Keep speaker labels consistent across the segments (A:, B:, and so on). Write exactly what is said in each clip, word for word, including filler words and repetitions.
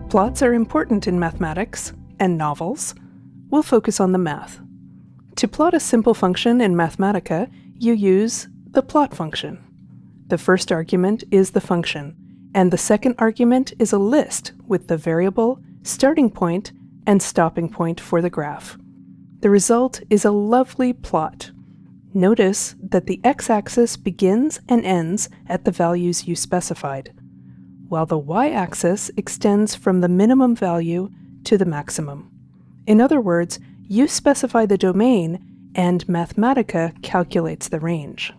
A: Plots are important in mathematics and novels. We'll focus on the math. To plot a simple function in Mathematica, you use the plot function. The first argument is the function, and the second argument is a list with the variable, starting point, and stopping point for the graph. The result is a lovely plot. Notice that the x-axis begins and ends at the values you specified, while the y-axis extends from the minimum value to the maximum. In other words, you specify the domain, and Mathematica calculates the range.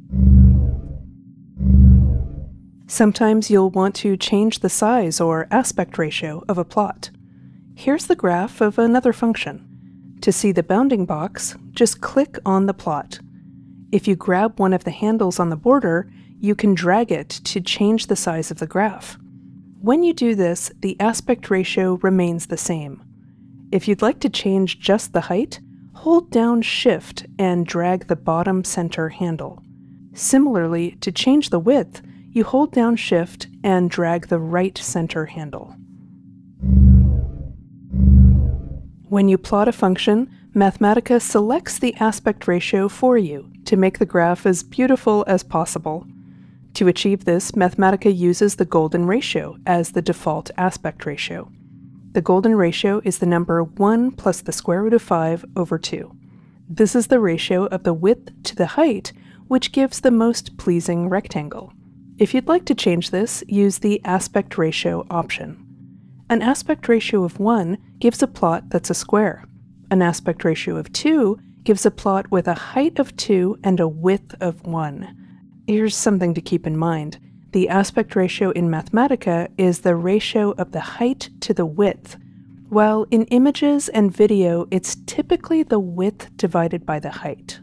A: Sometimes you'll want to change the size or aspect ratio of a plot. Here's the graph of another function. To see the bounding box, just click on the plot. If you grab one of the handles on the border, you can drag it to change the size of the graph. When you do this, the aspect ratio remains the same. If you'd like to change just the height, hold down Shift and drag the bottom center handle. Similarly, to change the width, you hold down Shift and drag the right center handle. When you plot a function, Mathematica selects the aspect ratio for you to make the graph as beautiful as possible. To achieve this, Mathematica uses the golden ratio as the default aspect ratio. The golden ratio is the number one plus the square root of five over two. This is the ratio of the width to the height, which gives the most pleasing rectangle. If you'd like to change this, use the aspect ratio option. An aspect ratio of one gives a plot that's a square. An aspect ratio of two gives a plot with a height of two and a width of one. Here's something to keep in mind. The aspect ratio in Mathematica is the ratio of the height to the width, while in images and video it's typically the width divided by the height.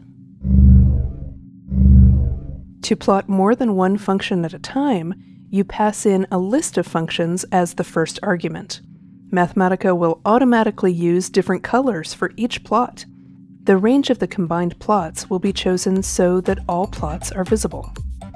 A: To plot more than one function at a time, you pass in a list of functions as the first argument. Mathematica will automatically use different colors for each plot. The range of the combined plots will be chosen so that all plots are visible.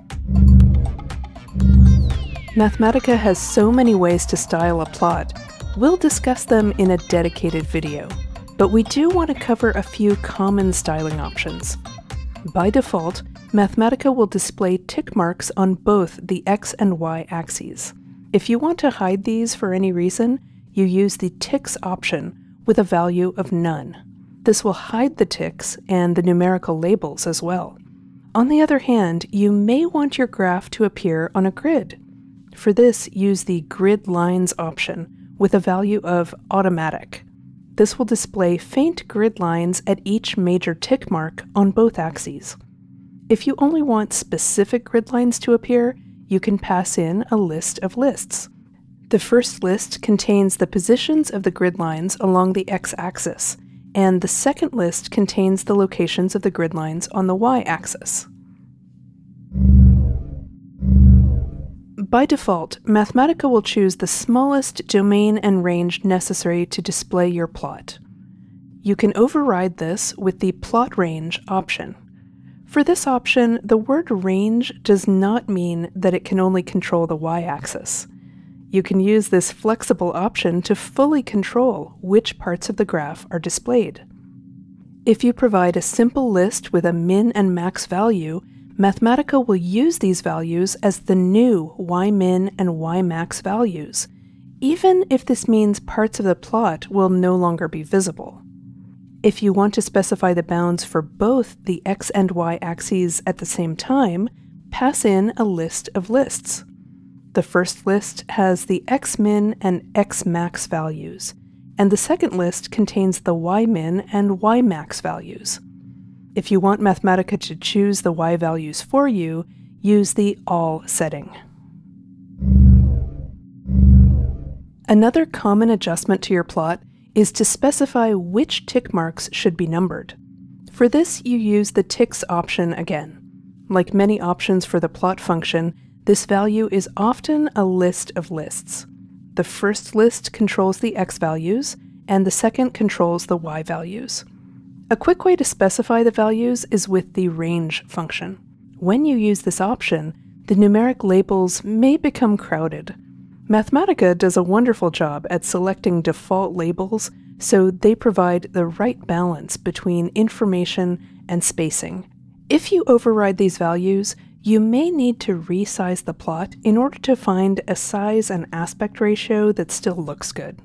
A: Mathematica has so many ways to style a plot. We'll discuss them in a dedicated video, but we do want to cover a few common styling options. By default, Mathematica will display tick marks on both the x and y axes. If you want to hide these for any reason, you use the ticks option with a value of none. This will hide the ticks and the numerical labels as well. On the other hand, you may want your graph to appear on a grid. For this, use the grid lines option with a value of automatic. This will display faint grid lines at each major tick mark on both axes. If you only want specific grid lines to appear, you can pass in a list of lists. The first list contains the positions of the grid lines along the x-axis, and the second list contains the locations of the grid lines on the y-axis. By default, Mathematica will choose the smallest domain and range necessary to display your plot. You can override this with the plot range option. For this option, the word range does not mean that it can only control the y-axis. You can use this flexible option to fully control which parts of the graph are displayed. If you provide a simple list with a min and max value, Mathematica will use these values as the new y-min and y-max values, even if this means parts of the plot will no longer be visible. If you want to specify the bounds for both the x and y axes at the same time, pass in a list of lists. The first list has the x-min and x-max values, and the second list contains the y-min and y-max values. If you want Mathematica to choose the y values for you, use the all setting. Another common adjustment to your plot is to specify which tick marks should be numbered. For this, you use the ticks option again. Like many options for the plot function, this value is often a list of lists. The first list controls the x values, and the second controls the y values. A quick way to specify the values is with the range function. When you use this option, the numeric labels may become crowded. Mathematica does a wonderful job at selecting default labels so they provide the right balance between information and spacing. If you override these values, you may need to resize the plot in order to find a size and aspect ratio that still looks good.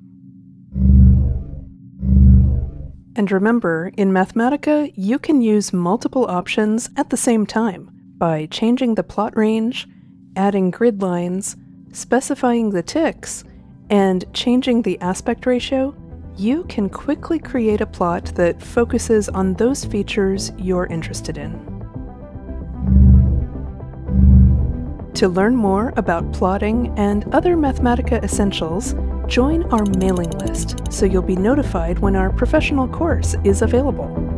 A: And remember, in Mathematica, you can use multiple options at the same time by changing the plot range, adding grid lines, specifying the ticks, and changing the aspect ratio. You can quickly create a plot that focuses on those features you're interested in. To learn more about plotting and other Mathematica Essentials, join our mailing list so you'll be notified when our professional course is available.